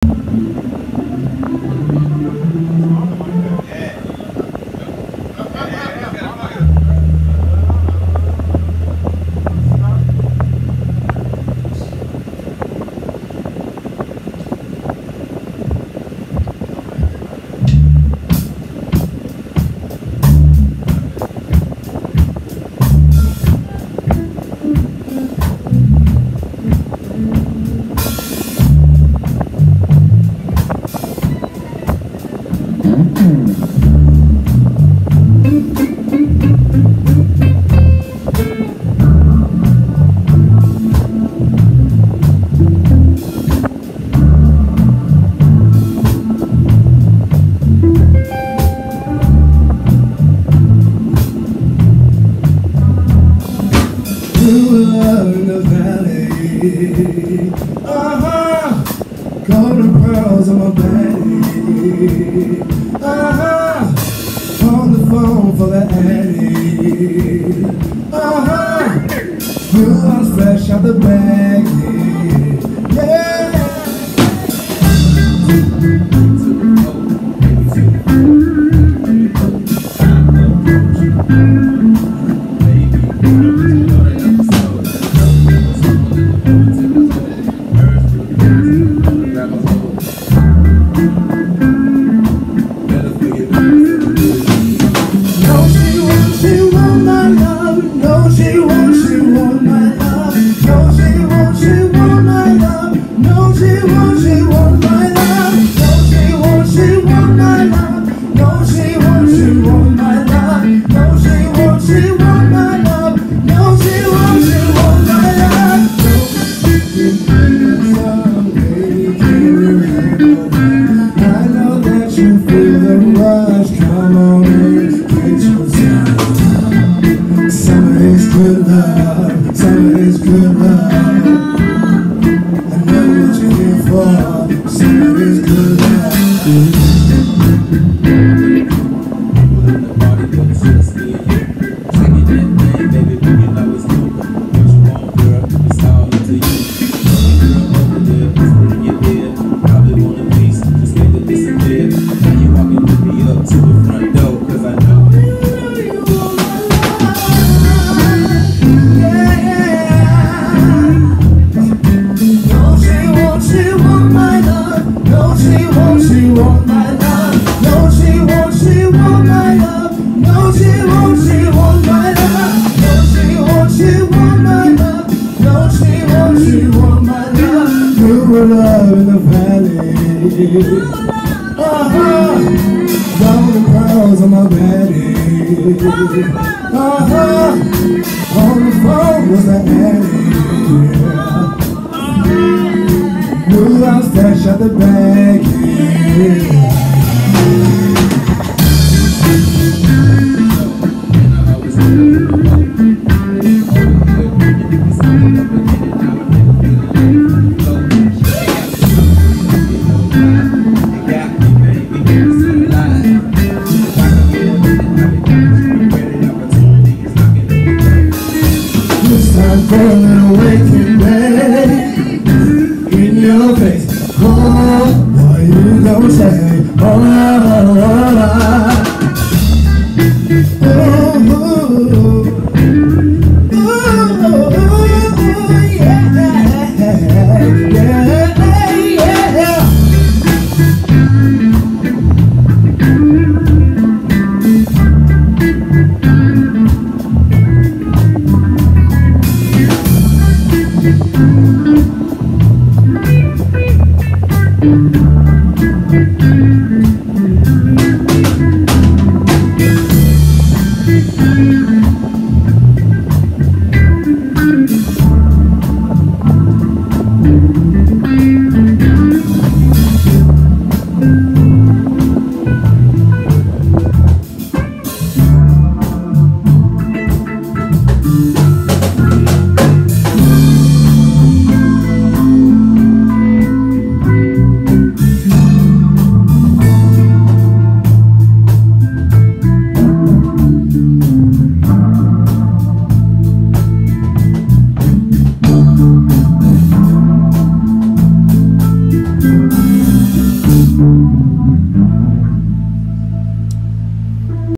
In the valley, golden pearls on my body, on the phone for the Addy, you are fresh out the bag, yeah. Love in the valley, golden pearls on my body, on the phone was the Addy, knew I was fresh out the bag, for a little waking day in your face. Oh, what you gonna say? Yeah.